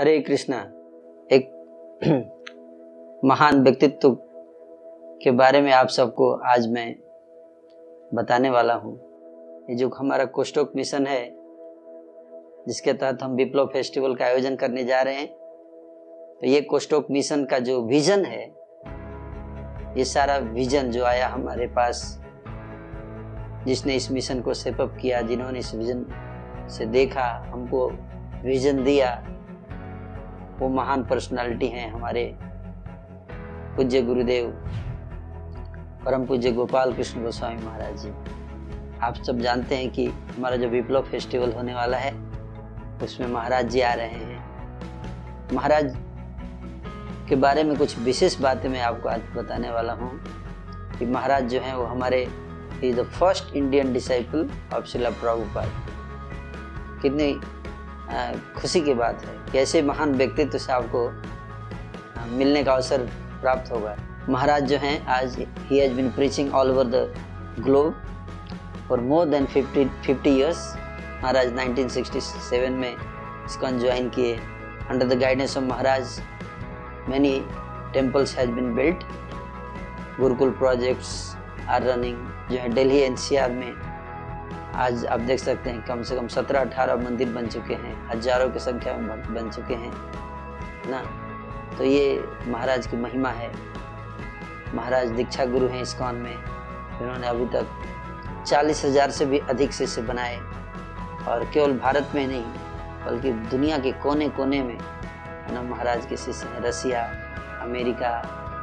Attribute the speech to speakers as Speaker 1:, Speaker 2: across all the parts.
Speaker 1: हरे कृष्णा। एक महान व्यक्तित्व के बारे में आप सबको आज मैं बताने वाला हूँ। ये जो हमारा कोष्टक मिशन है, जिसके तहत हम विप्लव फेस्टिवल का आयोजन करने जा रहे हैं, तो ये कोष्टक मिशन का जो विजन है, ये सारा विजन जो आया हमारे पास, जिसने इस मिशन को सेटअप किया, जिन्होंने इस विजन से देखा, हमको विजन दिया, वो महान पर्सनालिटी हैं हमारे पूज्य गुरुदेव परम पूज्य गोपाल कृष्ण गोस्वामी महाराज जी। आप सब जानते हैं कि हमारा जो विप्लव फेस्टिवल होने वाला है, उसमें महाराज जी आ रहे हैं। महाराज के बारे में कुछ विशेष बातें मैं आपको आज बताने वाला हूँ कि महाराज जो हैं वो हमारे is the first Indian disciple of Srila Prabhupada. कितनी खुशी की बात है कि ऐसे महान व्यक्तित्व से आपको मिलने का अवसर प्राप्त होगा। महाराज जो हैं आज ही has been preaching all over the globe for more than 50 years। Maharaj 1967 में इस्कॉन ज्वाइन किए। Under the guidance of Maharaj many temples has been built। Gurukul projects are running, जो है दिल्ली एनसीआर में आज आप देख सकते हैं कम से कम 17-18 मंदिर बन चुके हैं, हजारों की संख्या में बन चुके हैं ना। तो ये महाराज की महिमा है। महाराज दीक्षा गुरु हैं इस्कॉन में। इन्होंने अभी तक 40,000 से भी अधिक शिष्य बनाए, और केवल भारत में नहीं बल्कि दुनिया के कोने कोने में ना महाराज के शिष्य हैं। रसिया, अमेरिका,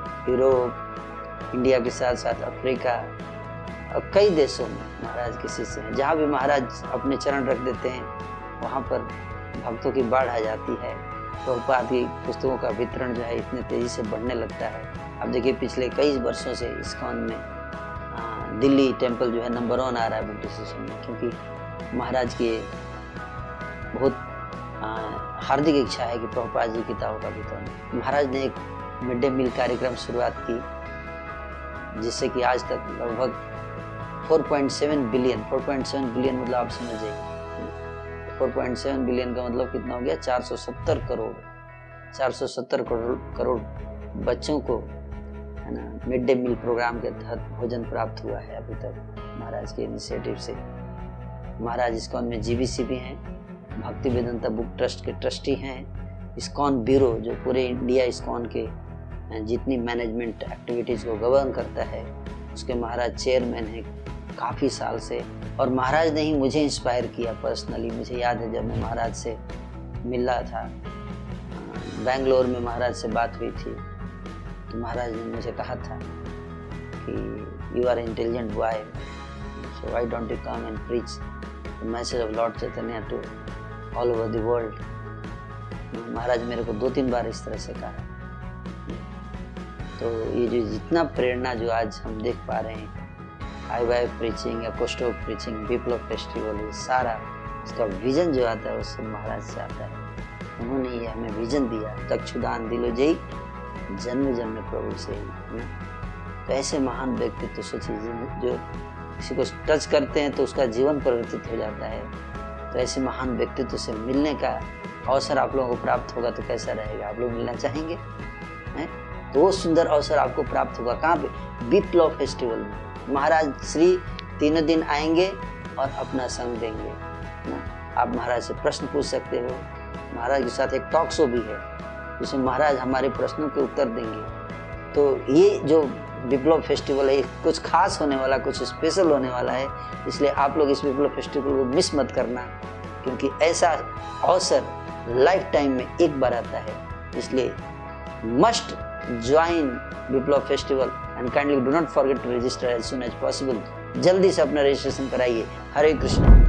Speaker 1: यूरोप, इंडिया के साथ साथ अफ्रीका और कई देशों में महाराज के शिष्य हैं। जहाँ भी महाराज अपने चरण रख देते हैं, वहाँ पर भक्तों की बाढ़ आ जाती है। प्रभुपाद की पुस्तकों का वितरण जो है इतने तेजी से बढ़ने लगता है। अब देखिए पिछले कई वर्षों से इस्कॉन में दिल्ली टेम्पल जो है नंबर 1 आ रहा है बुक डिस्ट्रीब्यूशन में, क्योंकि महाराज की बहुत हार्दिक इच्छा है कि प्रभुपाद जी किताबों का वितरण। महाराज ने एक मिड डे मील कार्यक्रम शुरुआत की, जिससे कि आज तक लगभग 4.7 बिलियन मतलब आप समझ जाइए 4.7 बिलियन का मतलब कितना हो गया? 470 करोड़ बच्चों को है ना मिड डे मील प्रोग्राम के तहत भोजन प्राप्त हुआ है अभी तक महाराज के इनिशिएटिव से। महाराज इस्कॉन में जीबीसी भी हैं, भक्ति वेदांता बुक ट्रस्ट के ट्रस्टी हैं। इस्कॉन ब्यूरो जो पूरे इंडिया इस्कॉन के जितनी मैनेजमेंट एक्टिविटीज़ को गवर्न करता है, उसके महाराज चेयरमैन हैं काफ़ी साल से। और महाराज ने ही मुझे इंस्पायर किया पर्सनली। मुझे याद है जब मैं महाराज से मिल रहा था, बेंगलोर में महाराज से बात हुई थी, तो महाराज ने मुझे कहा था कि you are intelligent boy, so why don't you come and preach the message of Lord Chaitanya to all over the world. Maharaj मेरे को 2-3 बार इस तरह से कहा। तो ये जो जितना प्रेरणा जो आज हम देख पा रहे हैं, आई प्रीचिंग या कोष्टक प्रीचिंग, विप्लव फेस्टिवल, ये सारा इसका विजन जो आता है वो सब महाराज से आता है। उन्होंने ये हमें विजन दिया, चक्षुदान दिलो जय जन्म जन्म प्रभु से ही, है ना। तो ऐसे महान व्यक्तित्व सोचिए जो किसी को टच करते हैं तो उसका जीवन परिवर्तित हो जाता है। तो ऐसे महान व्यक्तित्व से मिलने का अवसर आप लोगों को प्राप्त होगा तो कैसा रहेगा? आप लोग मिलना चाहेंगे हैं? तो वो सुंदर अवसर आपको प्राप्त होगा कहाँ पे? विप्लव फेस्टिवल में। महाराज श्री 3 दिन आएंगे और अपना संग देंगे ना। आप महाराज से प्रश्न पूछ सकते हो। महाराज के साथ एक टॉक शो भी है, जिसमें महाराज हमारे प्रश्नों के उत्तर देंगे। तो ये जो विप्लव फेस्टिवल है, कुछ खास होने वाला, कुछ स्पेशल होने वाला है। इसलिए आप लोग इस विप्लव फेस्टिवल को मिस मत करना, क्योंकि ऐसा अवसर लाइफ टाइम में एक बार आता है। इसलिए must join Viplav festival and kindly do not forget to register as soon as possible. जल्दी से अपना रजिस्ट्रेशन कराइए। हरे कृष्णा।